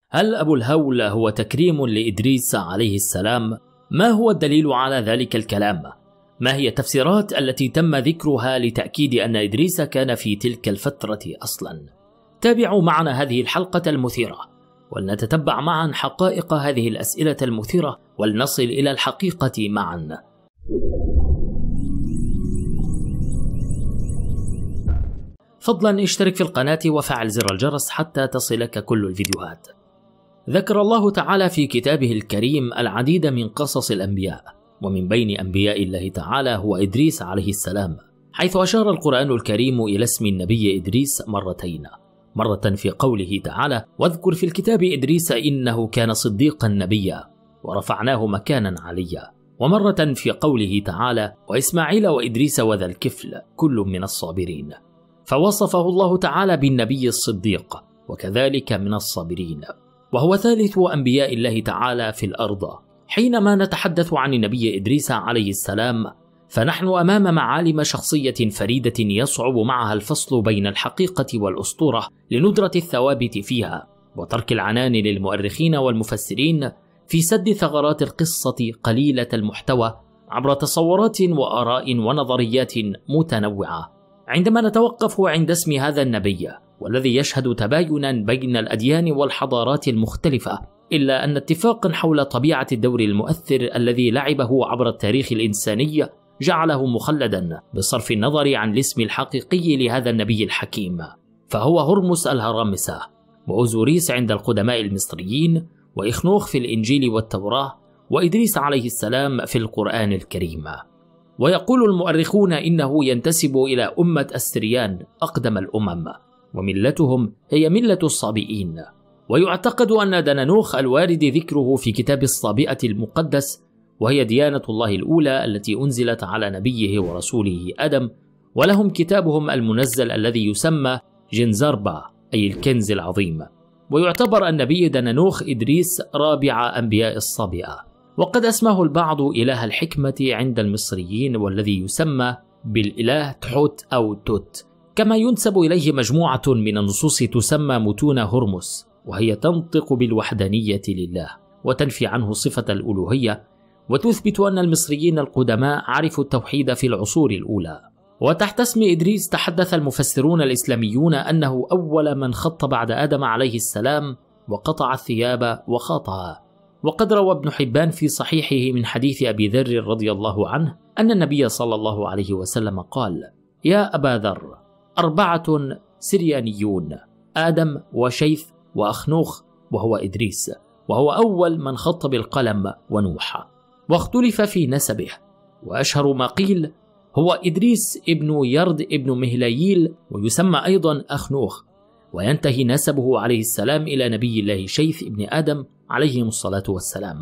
هل أبو الهول هو تكريم لإدريس عليه السلام؟ ما هو الدليل على ذلك الكلام؟ ما هي التفسيرات التي تم ذكرها لتأكيد أن إدريس كان في تلك الفترة أصلا؟ تابعوا معنا هذه الحلقة المثيرة، ولنتتبع معا حقائق هذه الأسئلة المثيرة، ولنصل إلى الحقيقة معا. فضلا اشترك في القناة وفعل زر الجرس حتى تصلك كل الفيديوهات. ذكر الله تعالى في كتابه الكريم العديد من قصص الأنبياء، ومن بين أنبياء الله تعالى هو إدريس عليه السلام، حيث أشار القرآن الكريم إلى اسم النبي إدريس مرتين، مرة في قوله تعالى: واذكر في الكتاب إدريس إنه كان صديقا نبيا ورفعناه مكانا عليا، ومرة في قوله تعالى: وإسماعيل وإدريس وذا الكفل كل من الصابرين، فوصفه الله تعالى بالنبي الصديق وكذلك من الصابرين، وهو ثالث أنبياء الله تعالى في الأرض. حينما نتحدث عن النبي إدريس عليه السلام فنحن أمام معالم شخصية فريدة يصعب معها الفصل بين الحقيقة والأسطورة لندرة الثوابت فيها، وترك العنان للمؤرخين والمفسرين في سد ثغرات القصة قليلة المحتوى عبر تصورات وآراء ونظريات متنوعة. عندما نتوقف عند اسم هذا النبي والذي يشهد تباينا بين الأديان والحضارات المختلفة، إلا أن اتفاقا حول طبيعة الدور المؤثر الذي لعبه عبر التاريخ الإنساني جعله مخلدا بصرف النظر عن الاسم الحقيقي لهذا النبي الحكيم، فهو هرمس الهرامسة، وأوزوريس عند القدماء المصريين، وإخنوخ في الإنجيل والتوراة، وإدريس عليه السلام في القرآن الكريم. ويقول المؤرخون إنه ينتسب إلى أمة السريان أقدم الأمم، وملتهم هي ملة الصابئين. ويعتقد أن دنانوخ الوارد ذكره في كتاب الصابئة المقدس، وهي ديانة الله الأولى التي أنزلت على نبيه ورسوله آدم، ولهم كتابهم المنزل الذي يسمى جنزاربا أي الكنز العظيم. ويعتبر النبي دنانوخ إدريس رابع أنبياء الصابئة، وقد أسماه البعض إله الحكمة عند المصريين، والذي يسمى بالإله تحوت أو توت، كما ينسب إليه مجموعة من النصوص تسمى متون هرمس، وهي تنطق بالوحدانية لله وتنفي عنه صفة الألوهية، وتثبت أن المصريين القدماء عرفوا التوحيد في العصور الأولى. وتحت اسم إدريس تحدث المفسرون الإسلاميون أنه أول من خط بعد آدم عليه السلام وقطع الثياب وخاطها. وقد روى ابن حبان في صحيحه من حديث أبي ذر رضي الله عنه أن النبي صلى الله عليه وسلم قال: يا أبا ذر، 4 سريانيون، آدم وشيث وأخنوخ وهو إدريس، وهو أول من خط بالقلم ونوح. واختلف في نسبه، وأشهر ما قيل هو إدريس ابن يرد ابن مهلاييل، ويسمى أيضا أخنوخ، وينتهي نسبه عليه السلام إلى نبي الله شيث ابن آدم عليهم الصلاة والسلام.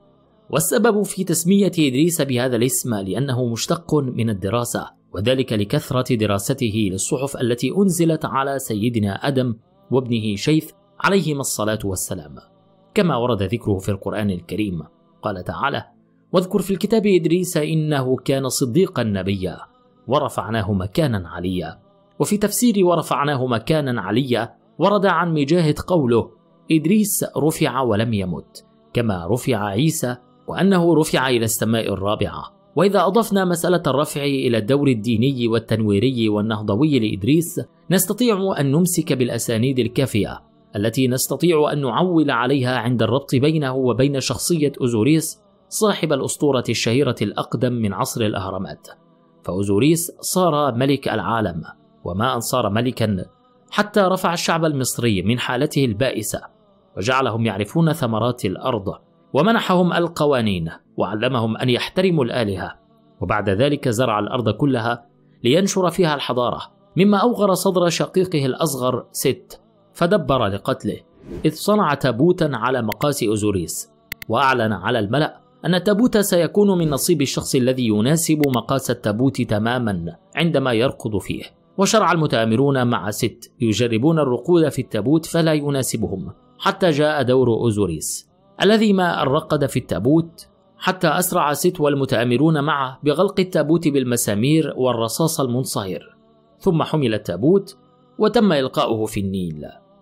والسبب في تسمية إدريس بهذا الاسم لأنه مشتق من الدراسة، وذلك لكثرة دراسته للصحف التي أنزلت على سيدنا آدم وابنه شيث عليهما الصلاة والسلام، كما ورد ذكره في القرآن الكريم. قال تعالى: واذكر في الكتاب إدريس إنه كان صديقا نبيا ورفعناه مكانا عليا. وفي تفسير ورفعناه مكانا عليا ورد عن مجاهد قوله: إدريس رفع ولم يمت، كما رفع عيسى، وأنه رفع إلى السماء الرابعة. وإذا أضفنا مسألة الرفع إلى الدور الديني والتنويري والنهضوي لإدريس، نستطيع أن نمسك بالأسانيد الكافية التي نستطيع أن نعول عليها عند الربط بينه وبين شخصية أوزوريس صاحب الأسطورة الشهيرة الأقدم من عصر الأهرامات. فأوزوريس صار ملك العالم، وما أن صار ملكا حتى رفع الشعب المصري من حالته البائسة، وجعلهم يعرفون ثمرات الأرض، ومنحهم القوانين، وعلمهم أن يحترموا الآلهة. وبعد ذلك زرع الأرض كلها لينشر فيها الحضارة، مما أوغر صدر شقيقه الأصغر ست، فدبر لقتله، إذ صنع تابوتا على مقاس أوزوريس، وأعلن على الملأ أن التابوت سيكون من نصيب الشخص الذي يناسب مقاس التابوت تماما عندما يركض فيه. وشرع المتآمرون مع ست يجربون الركود في التابوت فلا يناسبهم، حتى جاء دور أوزوريس الذي ما الرقد في التابوت، حتى أسرع ست والمتآمرون معه بغلق التابوت بالمسامير والرصاص المنصهر، ثم حمل التابوت وتم إلقاؤه في النيل.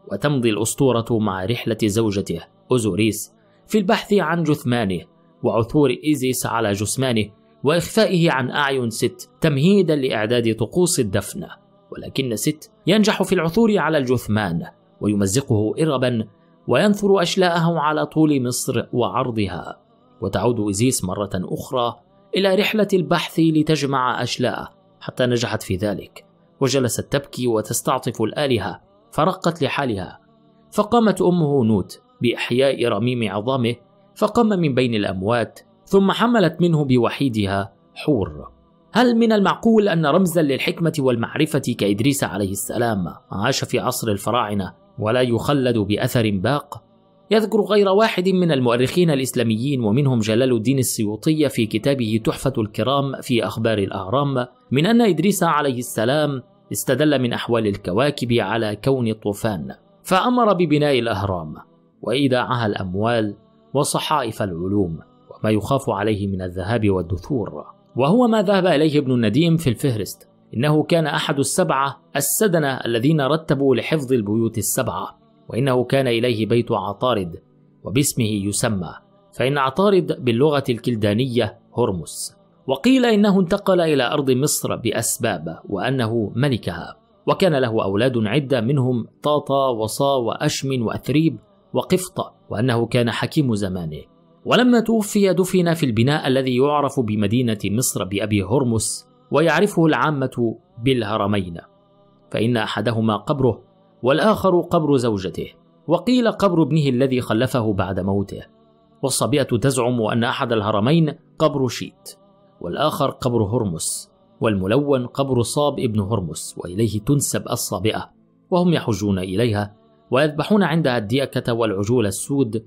وتمضي الأسطورة مع رحلة زوجته أوزوريس في البحث عن جثمانه وعثور إيزيس على جثمانه وإخفائه عن أعين ست تمهيدا لإعداد طقوس الدفن. ولكن ست ينجح في العثور على الجثمان ويمزقه إربا وينثر أشلاءه على طول مصر وعرضها، وتعود إيزيس مرة أخرى إلى رحلة البحث لتجمع أشلاءه حتى نجحت في ذلك، وجلست تبكي وتستعطف الآلهة فرقت لحالها. فقامت أمه نوت بإحياء رميم عظامه فقام من بين الأموات، ثم حملت منه بوحيدها حور. هل من المعقول أن رمزا للحكمة والمعرفة كإدريس عليه السلام عاش في عصر الفراعنة ولا يخلد بأثر باق؟ يذكر غير واحد من المؤرخين الإسلاميين ومنهم جلال الدين السيوطي في كتابه تحفة الكرام في أخبار الأهرام من أن إدريس عليه السلام استدل من أحوال الكواكب على كون الطوفان فأمر ببناء الأهرام وإيداعها الأموال وصحائف العلوم وما يخاف عليه من الذهاب والدثور، وهو ما ذهب إليه ابن النديم في الفهرست. إنه كان أحد السبعة السدنة الذين رتبوا لحفظ البيوت السبعة، وإنه كان إليه بيت عطارد وباسمه يسمى، فإن عطارد باللغة الكلدانية هرمس. وقيل إنه انتقل إلى أرض مصر بأسباب وأنه ملكها، وكان له أولاد عدة منهم طاطا وصا وأشم وأثريب وقفط، وأنه كان حكيم زمانه. ولما توفي دفن في البناء الذي يعرف بمدينة مصر بأبي هرمس ويعرفه العامة بالهرمين، فإن أحدهما قبره والآخر قبر زوجته، وقيل قبر ابنه الذي خلفه بعد موته. والصبيئة تزعم أن أحد الهرمين قبر شيت والآخر قبر هرمس، والملون قبر صاب ابن هرمس، وإليه تنسب الصابئة، وهم يحجون إليها ويذبحون عندها الديكة والعجول السود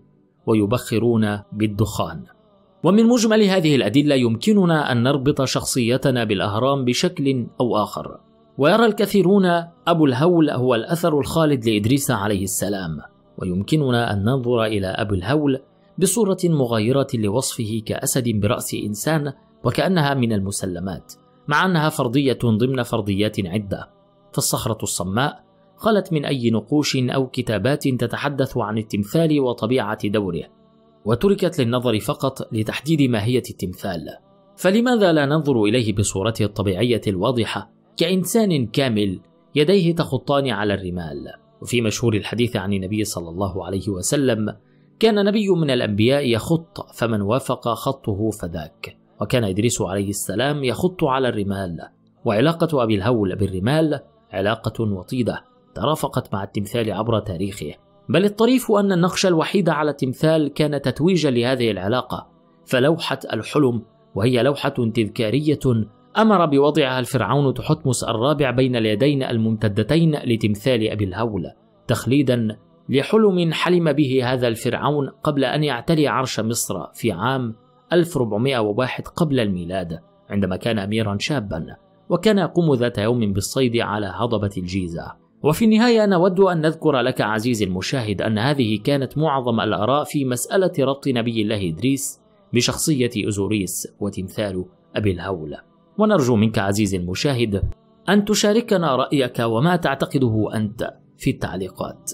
ويبخرون بالدخان. ومن مجمل هذه الأدلة يمكننا أن نربط شخصيتنا بالأهرام بشكل أو آخر. ويرى الكثيرون أبو الهول هو الأثر الخالد لإدريس عليه السلام، ويمكننا أن ننظر إلى أبو الهول بصورة مغايرة لوصفه كأسد برأس إنسان وكأنها من المسلمات، مع أنها فرضية ضمن فرضيات عدة. فالصخرة الصماء خلت من أي نقوش أو كتابات تتحدث عن التمثال وطبيعة دوره، وتركت للنظر فقط لتحديد ماهية التمثال. فلماذا لا ننظر إليه بصورته الطبيعية الواضحة كإنسان كامل يديه تخطان على الرمال؟ وفي مشهور الحديث عن النبي صلى الله عليه وسلم: كان نبي من الأنبياء يخط فمن وافق خطه فذاك. وكان إدريس عليه السلام يخط على الرمال، وعلاقة أبي الهول بالرمال علاقة وطيدة ترافقت مع التمثال عبر تاريخه. بل الطريف أن النقش الوحيد على التمثال كان تتويجا لهذه العلاقة، فلوحة الحلم وهي لوحة تذكارية أمر بوضعها الفرعون تحتمس الرابع بين اليدين الممتدتين لتمثال أبي الهول، تخليدا لحلم حلم به هذا الفرعون قبل أن يعتلي عرش مصر في عام 1401 قبل الميلاد، عندما كان أميرا شابا وكان يقوم ذات يوم بالصيد على هضبة الجيزة. وفي النهاية نود أن نذكر لك عزيزي المشاهد أن هذه كانت معظم الآراء في مسألة ربط نبي الله إدريس بشخصية أوزوريس وتمثال أبي الهول، ونرجو منك عزيزي المشاهد أن تشاركنا رأيك وما تعتقده أنت في التعليقات.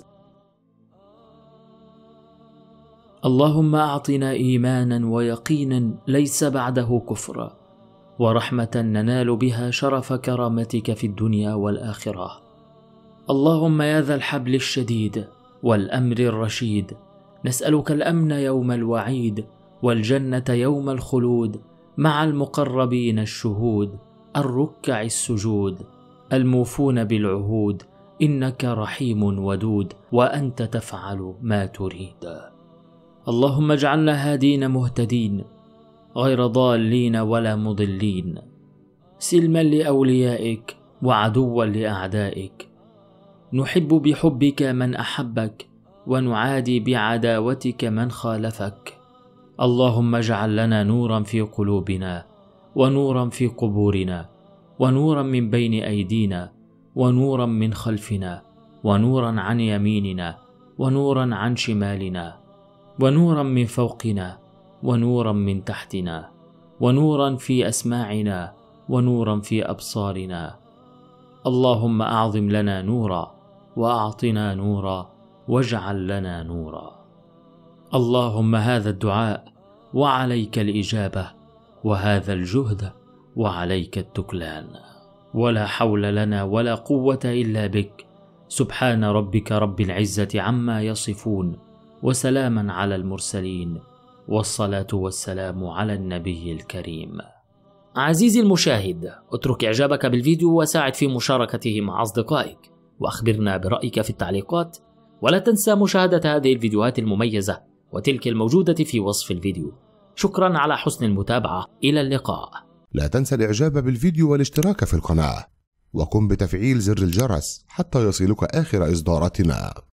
اللهم أعطنا إيمانا ويقينا ليس بعده كفر، ورحمة ننال بها شرف كرامتك في الدنيا والآخرة. اللهم يا ذا الحبل الشديد والأمر الرشيد، نسألك الأمن يوم الوعيد والجنة يوم الخلود مع المقربين الشهود الركع السجود الموفون بالعهود، إنك رحيم ودود وأنت تفعل ما تريد. اللهم اجعلنا هادين مهتدين غير ضالين ولا مضلين، سلما لأوليائك وعدوا لأعدائك، نحب بحبك من أحبك ونعادي بعداوتك من خالفك. اللهم اجعل لنا نورا في قلوبنا ونورا في قبورنا ونورا من بين أيدينا ونورا من خلفنا ونورا عن يميننا ونورا عن شمالنا ونورا من فوقنا ونورا من تحتنا ونورا في أسماعنا ونورا في أبصارنا. اللهم أعظم لنا نورا وأعطنا نورا واجعل لنا نورا. اللهم هذا الدعاء وعليك الإجابة، وهذا الجهد وعليك التكلان، ولا حول لنا ولا قوة إلا بك. سبحان ربك رب العزة عما يصفون، وسلاما على المرسلين، والصلاة والسلام على النبي الكريم. عزيزي المشاهد، اترك إعجابك بالفيديو وساعد في مشاركته مع أصدقائك، وأخبرنا برأيك في التعليقات، ولا تنسى مشاهدة هذه الفيديوهات المميزة وتلك الموجودة في وصف الفيديو. شكرا على حسن المتابعة، إلى اللقاء. لا تنسى الإعجاب بالفيديو والاشتراك في القناة، وقم بتفعيل زر الجرس حتى يصلك آخر إصداراتنا.